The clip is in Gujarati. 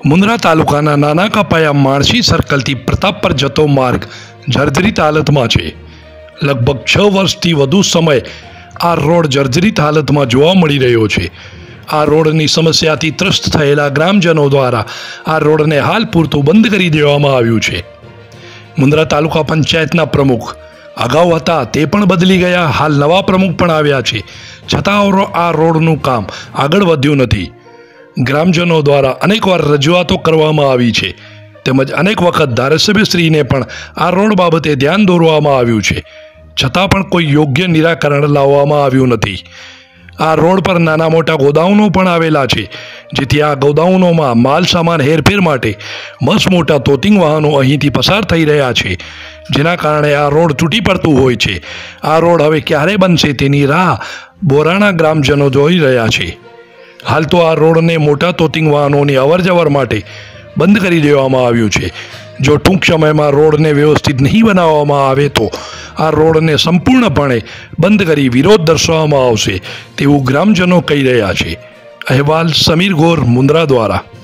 મુન્દ્રા તાલુકાના નાના કપાયા માણસી સર્કલથી પ્રતાપ પર જતો માર્ગ જર્જરિત હાલતમાં છે। લગભગ 6 વર્ષથી વધુ સમય આ રોડ જર્જરિત હાલતમાં જોવા મળી રહ્યો છે। આ રોડની સમસ્યાથી ત્રસ્ત થયેલા ગ્રામજનો દ્વારા આ રોડને હાલ પૂરતું બંધ કરી દેવામાં આવ્યું છે। મુન્દ્રા તાલુકા પંચાયતના પ્રમુખ અગાઉ હતા તે પણ બદલી ગયા, હાલ નવા પ્રમુખ પણ આવ્યા છે, છતાં આ રોડનું કામ આગળ વધ્યું નથી। ગ્રામજનો દ્વારા અનેકવાર રજૂઆતો કરવામાં આવી છે, તેમજ અનેક વખત ધારાસભ્યશ્રીને પણ આ રોડ બાબતે ધ્યાન દોરવામાં આવ્યું છે, છતાં પણ કોઈ યોગ્ય નિરાકરણ લાવવામાં આવ્યું નથી। આ રોડ પર નાના મોટા ગોદાઉનો પણ આવેલા છે, જેથી આ ગોદાઉનોમાં માલ સામાન હેરફેર માટે મસ્ત મોટા તોતિંગ વાહનો અહીંથી પસાર થઈ રહ્યા છે, જેના કારણે આ રોડ તૂટી પડતું હોય છે। આ રોડ હવે ક્યારે બનશે તેની રાહ બોરાણા ગ્રામજનો જોઈ રહ્યા છે। હાલ તો આ રોડને મોટા તોતિંગ વાહનોની અવરજવર માટે બંધ કરી દેવામાં આવ્યું છે। જો ટૂંક સમયમાં રોડને વ્યવસ્થિત નહીં બનાવવામાં આવે તો આ રોડને સંપૂર્ણપણે બંધ કરી વિરોધ દર્શાવવામાં આવશે તેવું ગ્રામજનો કહી રહ્યા છે। અહેવાલ સમીર ગોર, મુન્દ્રા દ્વારા।